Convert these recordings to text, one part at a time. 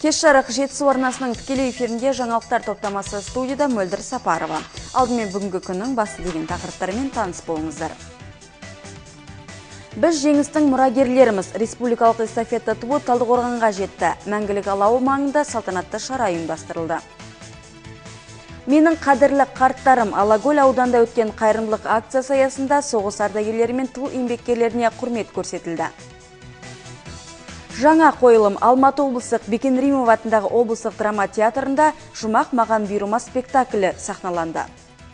Кеш жарық жетісу арнасының тікелей эфирінде жаңалықтар топтамасы студияда Мөлдір Сапарова. Алдымен бүгінгі күннің басты деген тақырыптарымен таныс болыңыздар. Біз жеңістің мұрагерлеріміз. Республикалық эстафета туы Талдықорғанға жетті. Мәңгілік алауы маңында салтанатты шара ұйымдастырылды. Менің қадірлі қарттарым, Алакөл ауданда өткен қайырымдылық акциясы аясында соғыс ардагерлері мен тыл еңбеккерлеріне құрмет көрсетілді. Жаңа қойылым Алматы облыстық Бекен Римов атындағы облыстық драма театрында Жұмақ маған бұйырма спектаклі сахналанды.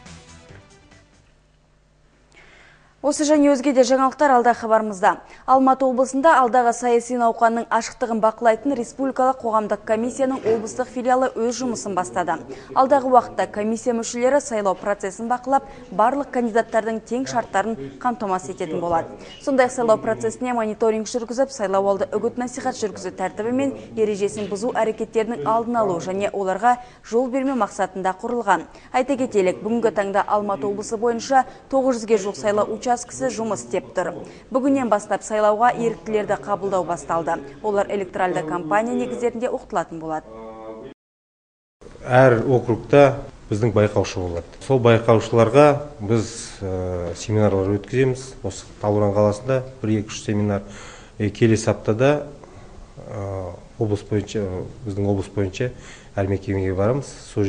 Осы және өзге де жаңалықтар алда хабарымызда. Алматы облысында алдағы саяси науқанның ашықтығын бақылайтын Республикалық қоғамдық комиссияның облыстық филиалы өз жұмысын бастады. Алдағы уақытта комиссия мүшелері сайлау процесін бақылап, барлық кандидаттардың тең шарттарын қамтамасыз ететін болады. Сондай сайлау процесіне мониторинг жүргізіп, сайлауалды үгіт-насихат жүргізу тәртібі мен ережесін бұзу әрекеттерінің алдын алу және оларға жол берме мақсатында құрылған. Айта кетелік, бүгінгі таңда Алматы облысы бойынша 900-ге жуық сайлау учаскесі жұмыс істеп тұр. Бүгіннен бастап сайлауға еріктілерді қабылдау басталды. Олар электоральды кампания негіздерінде оқытылатын болады. Әр округта біздің байқаушы болады. Сол байқаушыларға біз семинарлар өткіземіз. Осы Талдықорған қаласында 1-2-3 семинар. Келесі аптада біздің облыс бойынша әр мекемеге барамыз. Сол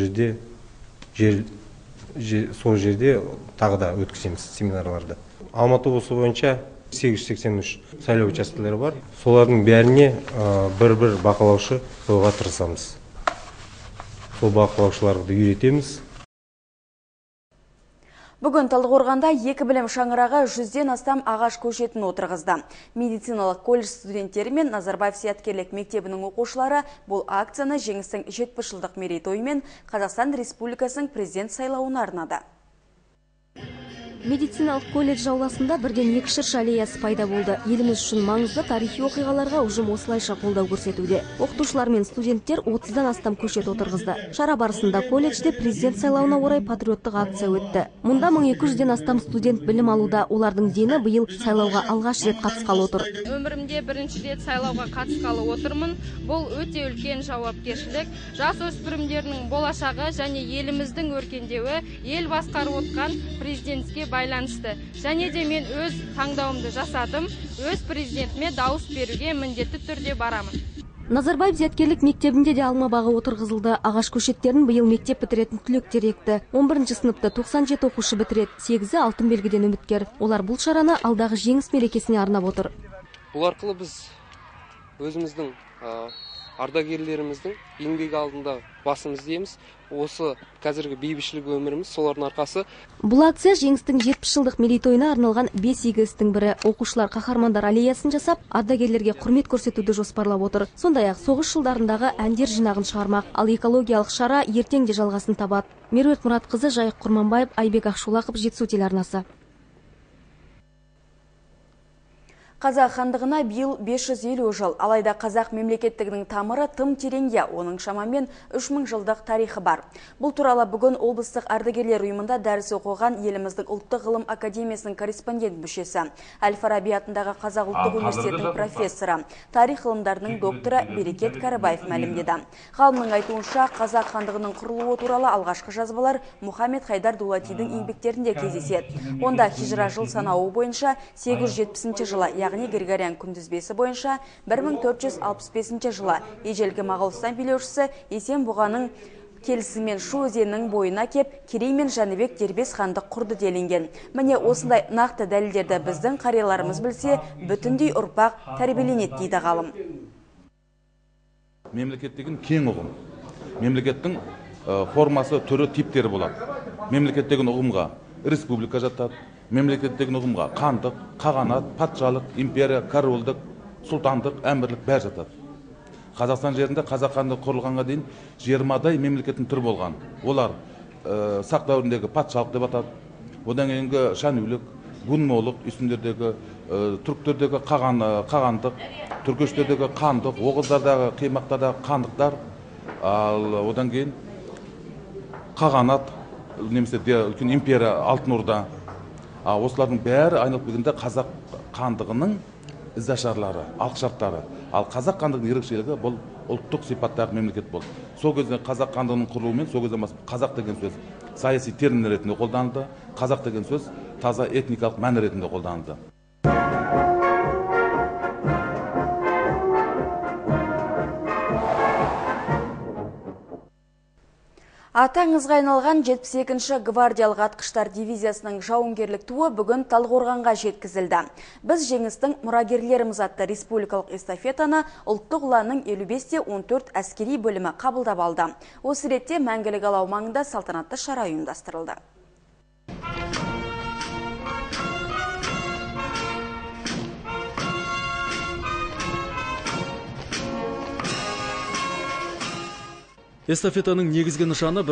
жерде тағы да өткіземіз семинарларды. Алматы облысы бойынша 883 сайлау учаскелері бар. Солардың бәріне бір-бір бақылаушы қоюға тырысамыз. Сол бақылаушыларды үйретеміз. Бүгін Талдықорғанда 2 білім шаңырағы 100-ден астам ағаш көшетін отырғызды. Медициналық колледж студенттері мен Назарбаев зияткерлік мектебінің оқушылары бұл акцияны жеңістің 70 жылдық мерейтойымен Қазақстан Республикасының президент сайлауына арнады. Медициналық колледж ауласында бірден 2 шырша аллеясы пайда болды. Еліміз үшін маңызды тарихи оқиғаларға ұжым осылайша қолдау көрсетуде. Оқытушылар мен студенттер 30-дан астам көшет отырғызды. Шара барысында колледжде президент сайлауына орай патриоттық акция өтті. Мұнда 1200-ден астам студент білім алуда. Олардың дені биыл сайлауға алғаш рет қатысқалы отыр. Өмірімде бірінші рет сайлауға қатысқалы отырмын. Бұл өте үлкен жауапкершілік. Жасөспірімдердің болашағы және еліміздің өркендеуі ел басқарып отқан президентке байланысты. Және де мен өз таңдауымды жасадым. Өз президентіме дауыс беруге міндетті түрде барамын. Назарбаев зияткерлік мектебінде де алма бағы отырғызылды. Ағаш көшеттерін биыл мектеп бітіретін түлектер екті. 11-ші сыныпты 97 оқушы бітіреді. 8-і алтын белгіден үміткер. Олар бұл шараны алдағы жеңіс мерекесіне арнап отыр. Бұл арқылы біз өзіміздің ардагерлеріміздің еңбек алдында басымыз дейміз. Осы қазіргі бейбітшілік өміріміз солардың арқасы. Бұл акция жеңістің 70 жылдық мерейтойына арналған 5 игі істің бірі. Оқушылар қаһармандар аллеясын жасап, ардагерлерге құрмет көрсетуді жоспарлап отыр. Сондай-ақ соғыс жылдарындағы әндер жинағын шығармақ. Ал экологиялық шара ертең де жалғасын табады. Меруерт Мұратқызы, Жайық Құрманбаев, Айбек Ақшолақов, Жетісу телеарнасы. Қазақ хандығына биыл 550 жыл, алайда қазақ мемлекеттігінің тамыры тым тереңге, оның шамамен 3000 жылдық тарихы бар. Бұл туралы бүгін облыстық ардагерлер ұйымында дәріс оқыған еліміздің ұлттық ғылым академиясының корреспондент мүшесі, Әл-Фараби атындағы Қазақ ұлттық университетінің профессоры, тарих ғылымдарының докторы Берекет Кәрібаев мәлімдеді. Ғалымның айтуынша, қазақ хандығының құрылуы туралы алғашқы жазбалар Мұхаммед Хайдар Дулатидің еңбектерінде кездеседі. Онда хижра жыл санауы бойынша 870 жылы, яғни Григориан күнтізбесі бойынша 1465 жылы ежелгі Моғолстан билеушісі Есен Бұғаның келісімен Шу өзенінің бойына кеп, Керей мен Жәнібек дербес хандық құрды делінген. Міне осындай нақты дәлелдерді біздің қарияларымыз білсе, бүтіндей ұрпақ тәрбиеленеді дейді ғалым. Мемлекет деген кең ұғым. Мемлекеттің формасы, түрі, типтері болады. Мемлекет деген ұғымға республика жатады. Мемлекет деген ұғымға хандық, қағанат, патшалық, империя, корольдік, сұлтандық, әмірлік бәрі жатады. Қазақстан жерінде қазақ хандығы құрылғанға дейін 20-дай мемлекеттің түрі болған. Олар сақ дәуіріндегі патшалық деп атады. Одан кейінгі шәнүлік, гунмолық, үстіндердегі түріктердегі қағандық, түркештердегі қандық, оғыздардағы, қимақтардағы қандықтар, ал одан кейін қағанат, немесе үлкен империя, алтын орда. Осылардың бәрі айналып келгенде қазақ хандығының іздашарлары, алғышарттары. Ал қазақ хандығының ерекшелігі бұл ұлттық сипаттағы мемлекет болды. Сол кезде қазақ хандығының құрылуымен сол кезде қазақ деген сөз саяси термин ретінде қолданылды, қазақ деген сөз таза этникалық мән ретінде қолданылды. Аты аңызға айналған 72-ші гвардиялық атқыштар дивизиясының жауынгерлік туы бүгін Талдықорғанға жеткізілді. Біз жеңістің мұрагерлеріміз атты республикалық эстафетаны ұлттық ұланның 55-14 әскери бөлімі қабылдап алды. Осы ретте Мәңгілік алау маңында салтанатты шара ұйымдастырылды. Эстафетаның негізгі нышаны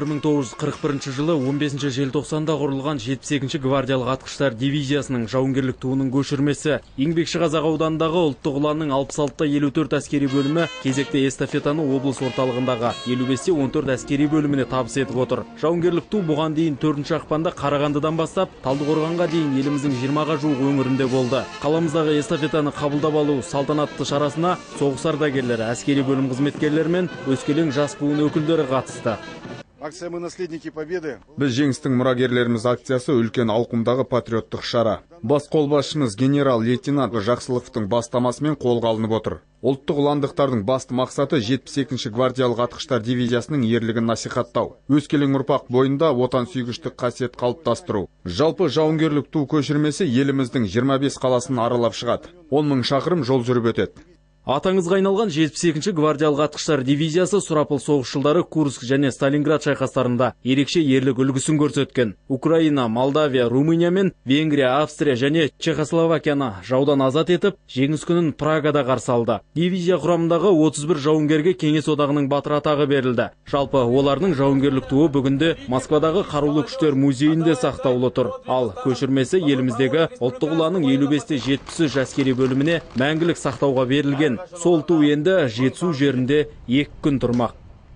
1941 жылы 15 желтоқсанда құрылған 72-ші гвардиялық атқыштар дивизиясының жауынгерлік туының көшірмесі. Еңбекші Қазақ ауданындағы ұлттық ұланның 66-54 әскери бөлімі кезекте эстафетаны облыс орталығындағы 55-14 әскери бөліміне табыс етіп отыр. Жауынгерлік ту бұған дейін 4 ақпанда Қарағандыдан бастап Талдықорғанға дейін еліміздің 20-ға жуық өңірінде болды. Қаламыздағы эстафетаны қабылдап алу салтанатты шарасына соғыс ардагерлері, әскери бөлім қызметкерлері мен өскелең жас буын өкілдері қатысты. Акция «Мы наследники победы». Біз жеңістің мұрагерлеріміз акциясы үлкен ауқымдағы патриоттық шара. Бас қолбасшымыз генерал-лейтенант Жақсылықовтың бастамасымен қолға алынып отыр. Ұлттық ұландықтардың басты мақсаты 72-ші гвардиялық атқыштар дивизиясының ерлігін насихаттау. Өскелең ұрпақ бойында отансүйгіштік қасиет қалыптастыру. Жалпы жауынгерлік ту көшірмесі еліміздің 25 қаласын аралап шығады. 10 000 шақырым жол жүріп өтеді. Аты аңызға айналған 72-ші гвардиялық атқыштар дивизиясы сұрапыл соғыс жылдары Курск және Сталинград шайқастарында ерекше ерлік үлгісін көрсеткен. Украина, Молдавия, Румыния мен Венгрия, Австрия және Чехословакияны жаудан азат етіп, жеңіс күнін Прагада қарсы алды. Дивизия құрамындағы 31 жауынгерге Кеңес одағының батыр атағы берілді. Жалпы олардың жауынгерлік туы бүгінде Москвадағы Қарулы күштер музейінде сақтаулы тұр. Ал көшірмесі еліміздегі ұлттық ұланның 55-73 әскери бөліміне мәңгілік сақтауға берілген. Сол ту енді жетісу жерінде 2 күн тұрмақ.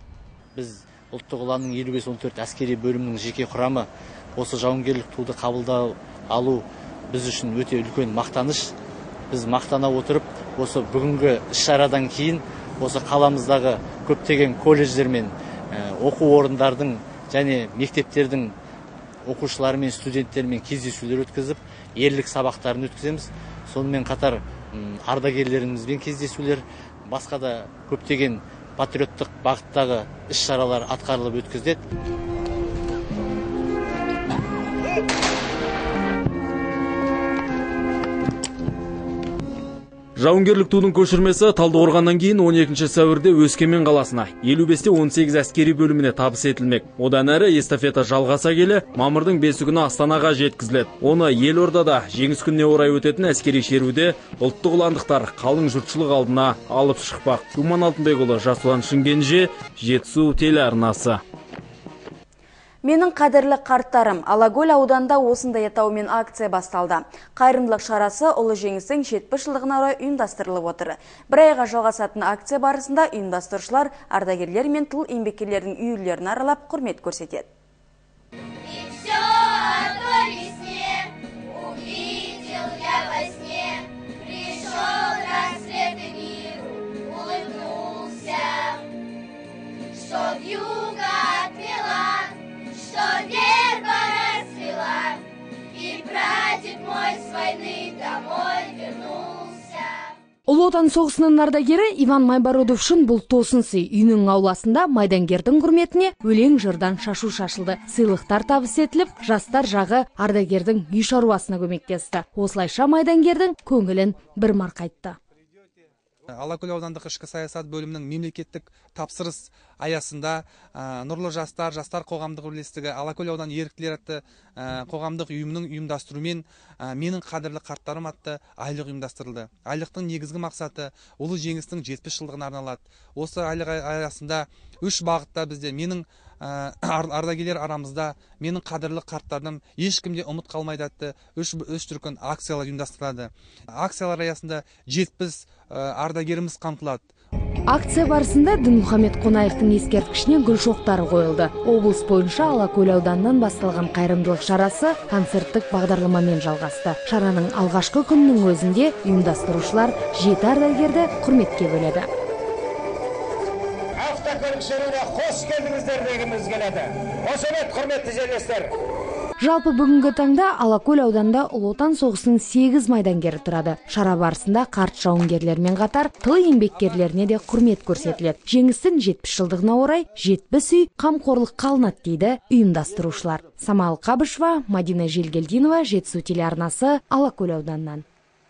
Біз ұлттық ұланның 55-14 әскери бөлімінің жеке құрамы осы жауынгерлік туды қабылдап алу біз үшін өте үлкен мақтаныш. Біз мақтана отырып, осы бүгінгі іс-шарадан кейін осы қаламыздағы көптеген колледждер мен оқу орындардың және мектептердің оқушылары мен студенттермен кездесулер өткізіп, ерлік сабақтарын өткіземіз. Сонымен қатар ардагерлерімізбен кездесулер, басқа да көптеген патриоттық бағыттағы іс-шаралар атқарылып өткізіледі. Жауынгерлік тудың көшірмесі Талдықорғаннан кейін 12 сәуірде Өскемен қаласына 55-18 әскери бөліміне табыс етілмек. Одан әрі эстафета жалғаса келе, мамырдың 5 күні Астанаға жеткізіледі. Оны елордада жеңіс күніне орай өтетін әскери шеруде ұлттық ұландықтар қалың жұртшылық алдына алып шықпақ. Думан Алтынбекұлы, Жасұлан Шымкенже, Жетісу телеарнасы. Менің қадірлі қарттарым, Алакөл ауданында осындай атаумен акция басталды. Қайырымдылық шарасы ұлы жеңістің 70 жылдығына орай ұйымдастырылып отыр. Бір айға жалғасатын акция барысында ұйымдастырушылар ардагерлер мен тыл еңбеккерлердің үйлерін аралап құрмет көрсетеді. Ұлы отан соғысының ардагері Иван Майбородов үшін бұл тосын сый. Үйінің ауласында майдангердің құрметіне өлең жырдан шашу шашылды. Сыйлықтар табыс етіліп, жастар жағы ардагердің үй шаруасына көмектесті. Осылайша майдангердің көңілін бір марқайтты. Алакөл аудандық ішкі саясат бөлімінің мемлекеттік тапсырыс аясында Нұрлы жастар қоғамдық бірлестігі Алакөл ауданы еріктілер атты қоғамдық ұйымының ұйымдастыруымен менің қадірлі қарттарым атты айлық ұйымдастырылды. Айлықтың негізгі мақсаты ұлы жеңістің 70 жылдығына арналады. Осы айлық аясында 3 бағытта бізде менің ардагерлер арамызда менің қадірлі қарттарым ешкімде ұмыт қалмайды атты 3 түркін акциялар ұйымдастырылады. Акциялар аясында 70 ардагеріміз қамтылады. Акция барысында Дінмұхамед Қонаевтың ескерткішіне гүл шоқтары қойылды. Облыс бойынша Алакөл ауданынан басталған қайырымдылық шарасы концерттік бағдарламамен жалғасты. Шараның алғашқы күннің өзінде ұйымдастырушылар 7 ардагерді құрметке бөледі. Автокөлік шеруіне қош келдіңіздер дегіміз келеді. Қошемет, құрметті жерлестер. Жалпы бүгінгі таңда Алакөл ауданында Ұлы Отан соғысының 8 майдангері тұрады. Шара барысында қарт жауынгерлермен қатар тыл еңбеккерлеріне де құрмет көрсетіледі. Жеңістің 70 жылдығына орай 70 үй қамқорлыққа алынады дейді ұйымдастырушылар. Самал Қабышева, Мадина Желгелдинова, Жетісу телеарнасы, Алакөл ауданынан.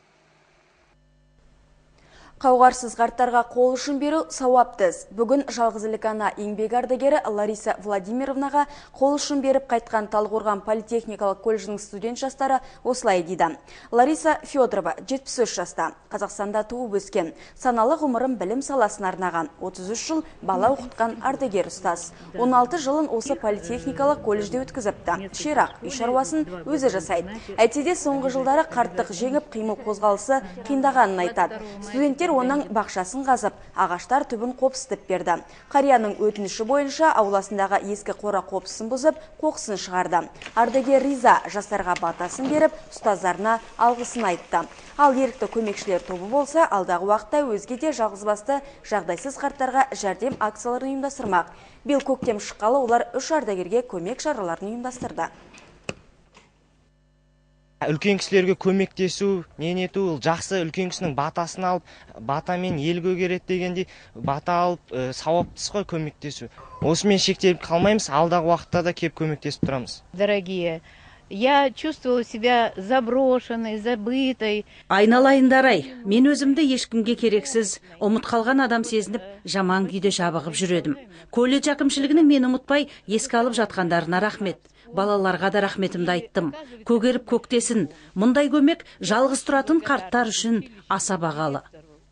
Қауғарсыз қарттарға қол ұшын беру сауапты іс. Бүгін жалғызілік ана еңбек ардагері Лариса Владимировнаға қол ұшын беріп қайтқан Талдықорған политехникалық колледжінің студент жастары осылай дейді. Лариса Федорова 73 жаста, Қазақстанда туып өскен, саналы ғұмырын білім саласын арнаған, 33 жыл бала оқытқан ардагер ұстаз. 16 жылын осы политехникалық колледжде өткізіпті. Ширақ үй шаруасын өзі жасайды. Әйтсе де соңғы жылдары қарттық жеңіп қимыл қозғалысы қиындағанын айтады. Студенттер оның бақшасын қазып, ағаштар түбін қопсытып берді. Қарияның өтініші бойынша ауласындағы ескі қора қопсын бұзып, қоқысын шығарды. Ардагер риза, жастарға батасын беріп, ұстаздарына алғысын айтты. Ал ерікті көмекшілер тобы болса, алдағы уақытта өзге де жалғызбасты жағдайсыз қарттарға жәрдем акцияларын ұйымдастырмақ. Биыл көктем шыққалы олар 3 ардагерге көмек шараларын ұйымдастырды. Үлкен кісілерге көмектесу, нету, жақсы үлкен кісінің батасын алып, батамен ел көгереді дегенде, бата алып, сауаптыс қой көмектесу. Осымен шектеліп қалмаймыз, алдағы уақытта да кеп көмектесіп тұрамыз. Дорогие, я чувствовала себя заброшенной, забытой. Айналайындар-ай, мен өзімді ешкімге керексіз, ұмыт қалған адам сезініп, жаман күйде жабығып жүредім. Колледж әкімшілігінің мен ұмытпай еске алып жатқандарына рахмет. Балаларға да рахметімді айттым. Көгеріп көктесін. Мұндай көмек жалғыз тұратын қарттар үшін аса бағалы.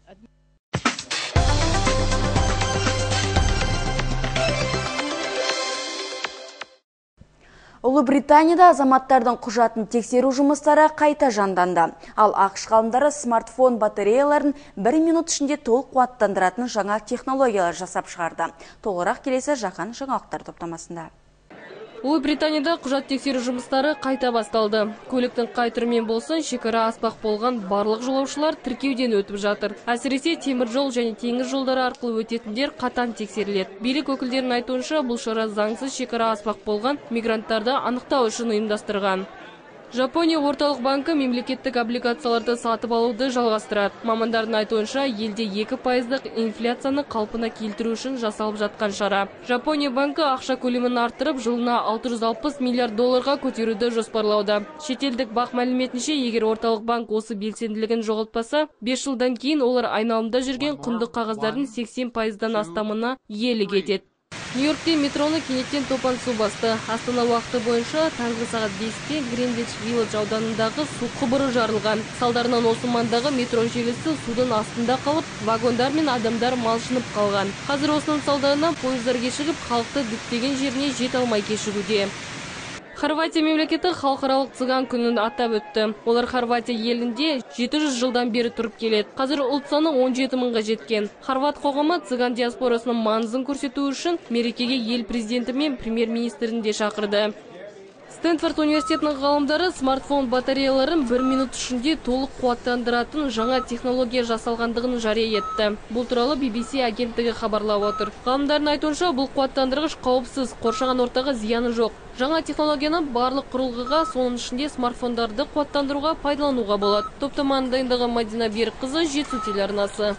Ұлыбританияда азаматтардың құжатын тексеру жұмыстары қайта жанданды. Ал ақш ғалымдары смартфон батареяларын 1 минут ішінде толық қуаттандыратын жаңа технологиялар жасап шығарды. Толығырақ келесі жақан жаңалықтар топтамасында. Ұлыбританияда құжат тексеру жұмыстары қайта басталды. Көліктің қай түрімен болсын, шекара аспақ болған барлық жолаушылар тіркеуден өтіп жатыр. Әсіресе темір жол және теңіз жолдары арқылы өтетіндер қатаң тексеріледі. Билік өкілдерінің айтуынша, бұл шара заңсыз шекара аспақ болған мигранттарды анықтау үшін ұйымдастырған. Жапония орталық банкі мемлекеттік облигацияларды сатып алуды жалғастырады. Мамандардың айтуынша, елде 2% инфляцияны қалпына келтіру үшін жасалып жатқан шара. Жапония банкі ақша көлемін арттырып, жылына 660 миллиард долларға көтеруді жоспарлауда. Шетелдік бақ мәліметінше, егер орталық банк осы белсенділігін жоғалтпаса, 5 жылдан кейін олар айналымда жүрген құнды қағаздардың 80%-дан астамына иелік етеді. Нью-Йоркте метроны кенеттен топан су басты. Астана уақыты бойынша таңғы сағат 5-те Гринвич Вилледж ауданындағы су құбыры жарылған. Салдарынан осы маңдағы метро желісі судың астында қалып, вагондар мен адамдар малшынып қалған. Қазір осының салдарынан пойыздар кешігіп, халықты діттеген жеріне жете алмай кешігуде. Хорватия мемлекеті халықаралық цыган күнін атап өтті. Олар Хорватия елінде 700 жылдан бері тұрып келеді. Қазір ұлт саны 17 мыңға жеткен. Хорват қоғамы цыган диаспорасының маңызын көрсету үшін мерекеге ел президенті мен премьер-министрін де шақырды. Стэнфорд университетінің ғалымдары смартфон батареяларын 1 минут ішінде толық қуаттандыратын жаңа технология жасалғандығын жария етті. Бұл туралы BBC агенттігі хабарлап отыр. Ғалымдардың айтуынша, бұл қуаттандырғыш қауіпсіз, қоршаған ортаға зияны жоқ. Жаңа технологияны барлық құрылғыға, соның ішінде смартфондарды қуаттандыруға пайдалануға болады. Топтаманың дайындығы Мадина Берікқызы, Жетісу телеарнасы.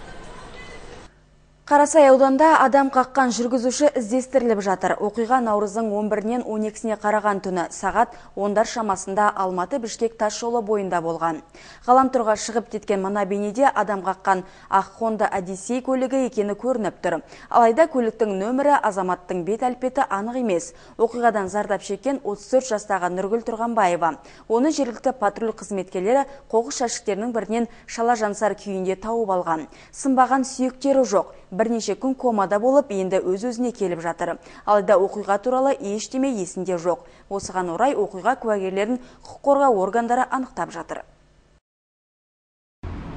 Қарасай ауданда адам қаққан жүргізуші іздестіріліп жатыр. Оқиға наурыздың 11-нен 12-сіне қараған түні сағат 10-дар шамасында Алматы-Бішкек тас жолы бойында болған. Ғаламторға шығып кеткен мына бейнеде адам қаққан ақ Honda Odyssey көлігі екені көрініп тұр. Алайда көліктің нөмірі азаматтың бет әлпеті анық емес. Оқиғадан зардап шеккен 34 жастағы Нұргүл Тұрғанбаева. Оны жергілікті патруль қызметкерлері қоқыс жәшіктерінің бірінен шала жансар күйінде тауып алған. Сынбаған сүйектері жоқ. Бірнеше күн комада болып, енді өз-өзіне келіп жатыр. Алайда оқиға туралы ештеме есінде жоқ. Осыған орай оқиға куәгерлерін құқық қорғау органдары анықтап жатыр.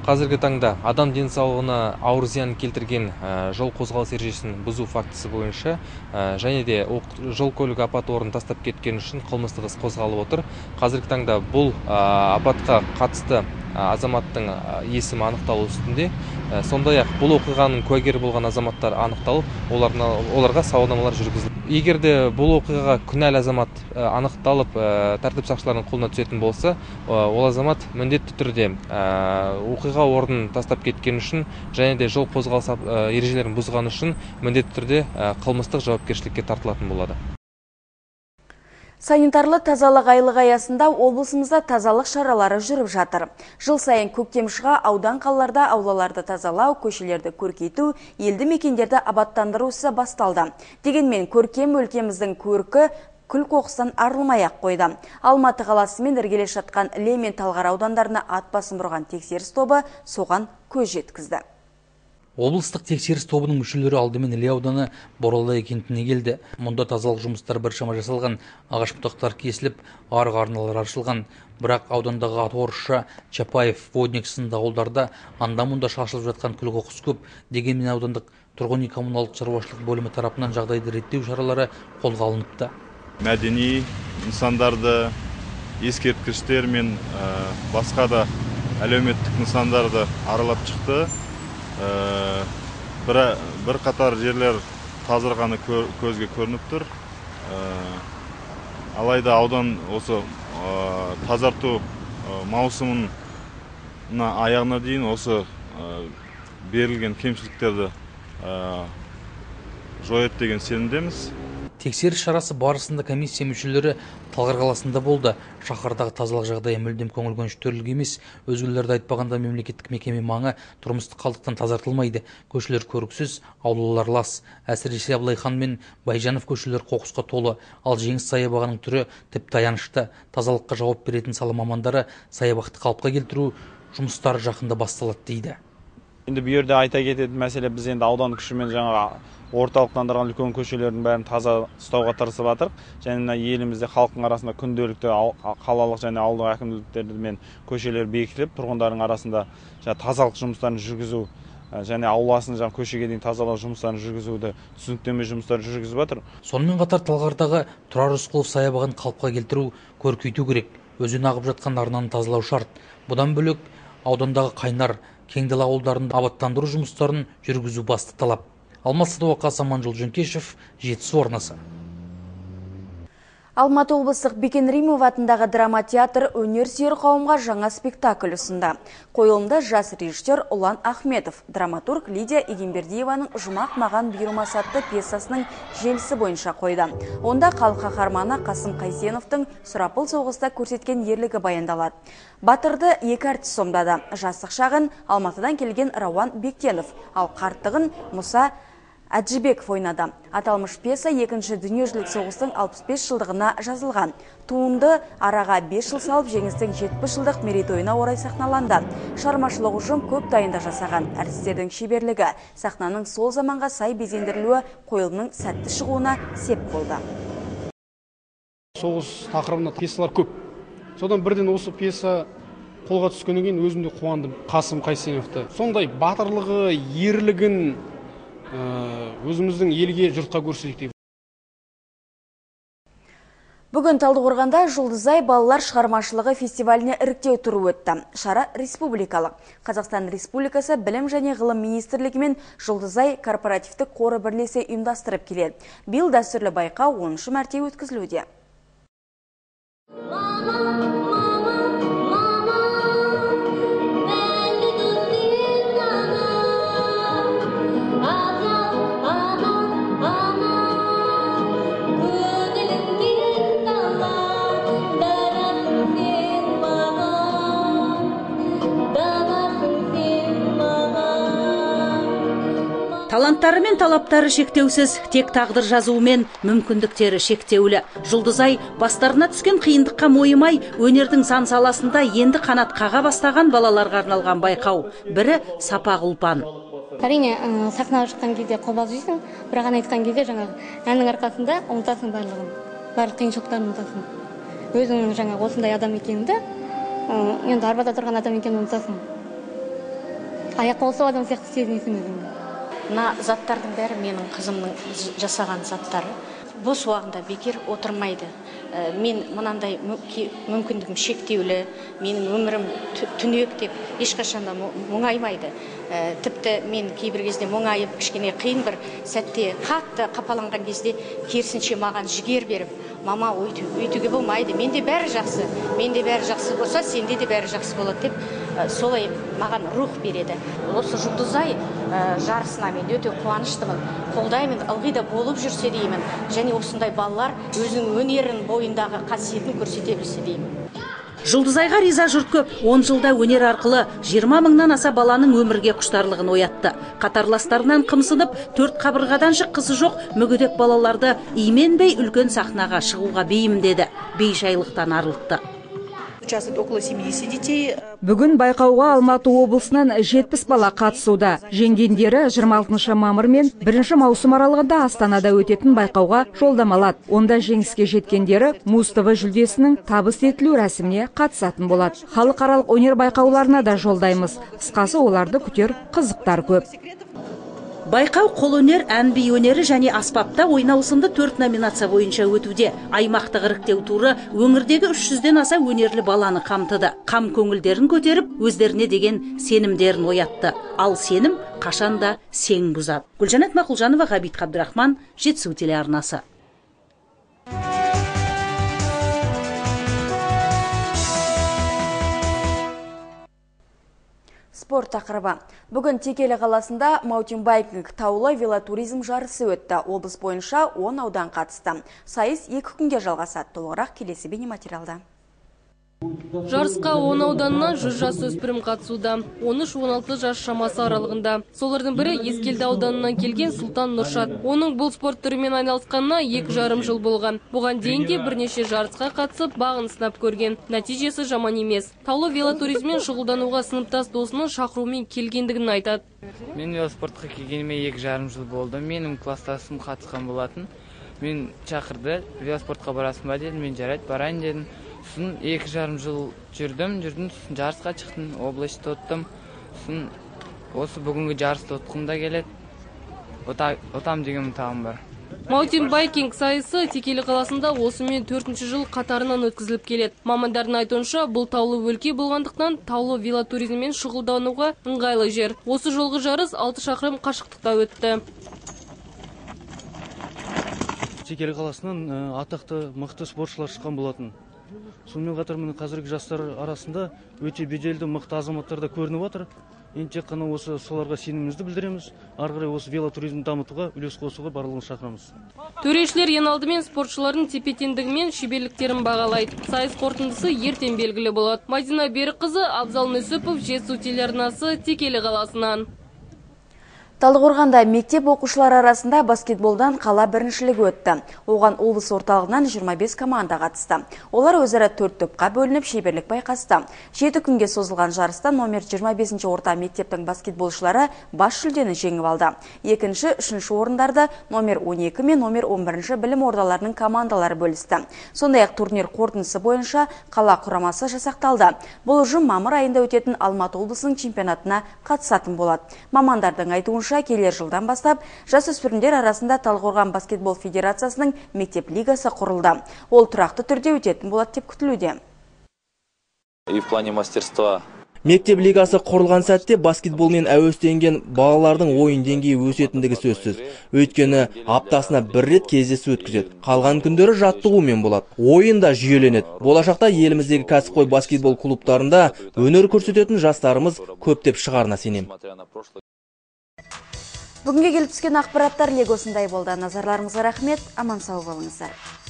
Қазіргі таңда адам денсаулығына ауыр зиян келтірген жол қозғалыс ережесін бұзу фактісі бойынша және де жол көлік апаты орнын тастап кеткен үшін қылмыстық іс қозғалып отыр. Қазіргі таңда бұл апатқа қатысты азаматтың есімі анықталу үстінде. Сондай-ақ бұл оқиғаның куәгері болған азаматтар анықталып, оларға сауалнамалар жүргізілді. Егер де бұл оқиғаға күнәлі азамат анықталып, тәртіп сақшыларының қолына түсетін болса, ол азамат міндетті түрде оқиға орнын тастап кеткен үшін және де жол қозғалыс ережелерін бұзған үшін міндетті түрде қылмыстық жауапкершілікке тартылатын болады. Санитарлы тазалық айлығы аясында облысымызда тазалық шаралары жүріп жатыр. Жыл сайын көктем шыға аудан қалаларда аулаларды тазалау, көшелерді көркейту, елді мекендерді абаттандыру ісі басталды. Дегенмен көркем өлкеміздің көркі күл қоқыстан арылмай-ақ қойды. Алматы қаласымен іргелес жатқан Іле мен Талғар аудандарына ат басын бұрған тексеріс тобы соған көз жеткізді. Облыстық тексеріс тобының мүшелері алдымен Іле ауданы Боралдай кентіне келді. Мұнда тазалық жұмыстары біршама жасалған, ағаш бұтақтар кесіліп, арғы арналар ашылған. Бірақ аудандағы Аторша, Чапаев, Водник сынды ауылдарда анда-мұнда шашылып жатқан күл қоқыс көп. Дегенмен аудандық тұрғын үй коммуналдық шаруашылық бөлімі тарапынан жағдайды реттеу шаралары қолға алыныпты. Мәдени нысандарды, ескерткіштер мен басқа да әлеуметтік нысандарды аралап шықты. Бір қатар жерлер тазарғаны көзге көрініп тұр. Алайда аудан осы тазарту маусымына аяғына дейін осы берілген кемшіліктерді жояды деген сенімдеміз. Тексеріс шарасы барысында комиссия мүшелері Талғар қаласында болды. Шаһардағы тазалық жағдайы мүлдем көңіл көншітерлік емес. Өзгелерді айтпағанда мемлекеттік мекеме маңы тұрмыстық қалдықтан тазартылмайды. Көшелер көріксіз, аулалар лас. Әсіресе Абылай хан мен Байжанов көшелер қоқысқа толы. Ал Жеңіс саябағының түрі тіпті аянышты. Тазалыққа жауап беретін сала мамандары саябақты қалыпқа келтіру жұмыстары жақында басталады дейді. Енді бұл жерде айта кететін мәселе, біз енді аудан күшімен жаңа орталықтандырған үлкен көшелердің бәрін таза ұстауға тырысып жатырық. Және елімізде халықтың арасында күнделікті қалалық және ауылдық әкімдіктермен көшелер бекітіліп, тұрғындардың арасында тазалық жұмыстарын жүргізу және ауласын көшеге дейін тазалау жұмыстарын жүргізуді, түсініктеме жұмыстарын жүргізіп жатыр. Сонымен қатар Талғардағы Тұрар Рысқұлов саябағын қалыпқа келтіру, көркейту керек. Өзен ағып жатқан арнаны тазалау шарт. Бұдан бөлек аудандағы Қайнар, Кеңдала ауылдарында абаттандыру жұмыстарын жүргізу басты талап. Алматы Садуақас, Аманжол Жөнкешев, Жетісу арнасы. Алматы облыстық Бекен Римов атындағы драма театр өнер сүйер қауымға жаңа спектакль ұсынды. Қойылымда жас режиссер Ұлан Ахметов, драматург Лидия Игенбердиеваның Жұмақ маған бұйырмас атты пьесасының желісі бойынша қойды. Онда халық қаһарманы Қасым Қайсеновтың сұрапыл соғыста көрсеткен ерлігі баяндалады. Батырды екі әртіс сомдады. Жастық шағын Алматыдан келген Рауан Бектенов, ал қарттығын Мұса Әджібеков ойнады. Аталмыш пьеса екінші дүниежүзілік соғыстың 65 жылдығына жазылған. Туынды араға 5 жыл салып жеңістің 70 жылдық мерейтойына орай сахналанды. Шығармашылық ұжым көп дайындық жасаған. Әртістердің шеберлігі, сахнаның сол заманға сай безендірілуі қойылымның сәтті шығуына сеп болды. Соғыс тақырыбында пьесалар көп. Содан бірден осы пьеса қолға түскеннен кейін өзімде қуандым. Қасым Қайсеновты. Сондай батырлығы, ерлігін өзіміздің елге, жұртқа көрсетейік. Бүгін Талдықорғанда Жұлдызай балалар шығармашылығы фестиваліне іріктеу туры өтті. Шара республикалық. Қазақстан Республикасы Білім және ғылым министрлігі мен Жұлдызай корпоративтік қоры бірлесе ұйымдастырып келеді. Биыл дәстүрлі байқау 10-шы мәрте өткізілуде. Таланттары мен талаптары шектеусіз, тек тағдыр жазуымен мүмкіндіктері шектеулі. Жұлдызай бастарына түскен қиындыққа мойымай, өнердің сан саласында енді қанат қаға бастаған балаларға арналған байқау. Бірі Сапақ ұлпан. Әрине, сахнаға шыққан кезде қобалжисың, бірақ ән айтқан кезде жаңағы әннің арқасында ұмытасың барлығын. Барлық қиыншылықтарын ұмытасың. Өзіңнің жаңағы осындай адам екеніңді, енді арбада тұрған адам екенін ұмытасың. аяқ қолы сау адам сияқты сезінесің өзіңді. Мына заттардың бәрі менің қызымның жасаған заттары. Бос уақытында бекер отырмайды. Мен мынандай мүмкіндігім шектеулі, менің өмірім түнек деп ешқашанда мұңаймайды. Тіпті мен кейбір кезде мұңайып, кішкене қиын бір сәтте қатты қапаланған кезде керісінше маған жігер беріп, мама өйтуге болмайды, менде бәрі жақсы, менде бәрі жақсы болса, сенде де бәрі жақсы болады деп солай маған рух береді. Осы жұлдызай жарысына мен өте қуаныштымын, қолдаймын, ылғи да болып жүрсе деймін, және осындай балалар өзінің өнерін бойындағы қасиетін көрсете білсе деймін. Жұлдызайға риза жұрт көп. 10 жылда өнер арқылы 20 мыңнан аса баланың өмірге құштарлығын оятты. Қатарластарынан қымсынып, 4 қабырғадан шыққысы жоқ мүгедек балаларды именбей үлкен сахнаға шығуға бейімдеді. Бейжайлықтан арылтты. Бүгін байқауға Алматы облысынан 70 бала қатысуда. Жеңгендері 26 мамыр мен 1 маусым аралығында Астанада өтетін байқауға жолдамалады. Онда жеңіске жеткендері Муз ТВ жүлдесінің табыс етілу рәсіміне қатысатын болады. Халықаралық өнер байқауларына да жолдаймыз. Қысқасы оларды күтер қызықтар көп. Байқау қолөнер, ән-би өнері және аспапта ойнау сынды 4 номинация бойынша өтуде. Аймақтық іріктеу туры өңірдегі 300-ден аса өнерлі баланы қамтыды. Қам көңілдерін көтеріп, өздеріне деген сенімдерін оятты. Ал сенім қашанда сең бұзады. Гүлжанат Мақұлжанова, Ғабит Қабдырахман, Жетісу телеарнасы. Спорт тақырыбы. Бүгін Текелі қаласында маутинбайкинг таулы велотуризм жарысы өтті. Облыс бойынша 10 аудан қатысты. Сайыс 2 күнге жалғасады. Толығырақ келесі бейнематериалда. Жарысқа 10 ауданнан 100 жасөспірім қатысуда. 13-16 жас шамасы аралығында. Солардың бірі Ескелді ауданынан келген Сұлтан Нұршат. Оның бұл спорт түрімен айналысқанына 2,5 жыл болған. Бұған дейін де бірнеше жарысқа қатысып, бағын сынап көрген. Нәтижесі жаман емес. Таулы велотуризммен шұғылдануға сыныптас досының шақыруымен келгендігін айтады. Мен велоспортқа келгеніме 2,5 жыл болды. Менің класстасым қатысқан болатын. Мен шақырды, велоспортқа барасың ба дедім, мен жарайды, барайын дедім. Сосын 2,5 жыл жүрдім, сосын жарысқа шықтым, область оттым. Сосын осы бүгінгі жарысты отқым да келеді. Отам деген тағым бар. Маутинбайкинг сайысы Текелі қаласында осымен 4-ші жыл қатарынан өткізіліп келеді. Мамандардың айтуынша, бұл таулы өлке болғандықтан таулы велотуризммен шұғылдануға ыңғайлы жер. Осы жолғы жарыс 6 шақырым қашықтықта өтті. Текелі қаласынан атақты мықты спортшылар шыққан болатын. Сонымен қатар міне қазіргі жастар арасында өте беделді мықты азаматтар да көрініп отыр. Енді тек қана осы соларға сенімімізді білдіреміз. Ары қарай осы велотуризмді дамытуға үлес қосуға барлығын шақырамыз. Төрешілер ең алдымен спортшылардың тепе-теңдігі мен шеберліктерін бағалайды. Сайыс қорытындысы ертең белгілі болады. Мадина Берікқызы, Абзал Нүсіпов, Жетісу телеарнасы, Текелі қаласынан. Талдықорғанда мектеп оқушылар арасында баскетболдан қала біріншілігі өтті. Оған облыс орталығынан 25 команда қатысты. Олар өзара 4 топқа бөлініп шеберлік байқасты. 7 күнге созылған жарыста номер 25 орта мектептің баскетболшылары бас жүлдені жеңіп алды. Екінші, үшінші орындарды номер 12 мен номер 11 білім ордаларының командалары бөлісті. Сондай-ақ турнир қорытындысы бойынша қала құрамасы жасақталды. Бұл ұжым мамыр айында өтетін Алматы облысының чемпионатына қатысатын болады. Мамандардың айтуынша келер жылдан бастап жасөспірімдер арасында Талдықорған баскетбол федерациясының мектеп лигасы құрылды. Ол тұрақты түрде өтетін болады деп күтілуде. И в плане мастерства. Мектеп лигасы құрылған сәтте баскетболмен әуестенген балалардың ойын деңгейі өсетіндігі сөзсіз. Өйткені аптасына 1 рет кездесу өткізеді. Қалған күндері жаттығумен болады. Ойын да жүйеленеді. Болашақта еліміздегі кәсіпқой баскетбол клубтарында өнер көрсететін жастарымыз көптеп шығарына сенемін. Бүгінге келіп түскен ақпараттар легосындай болды. Назарларыңызға рахмет, аман сау болыңыздар.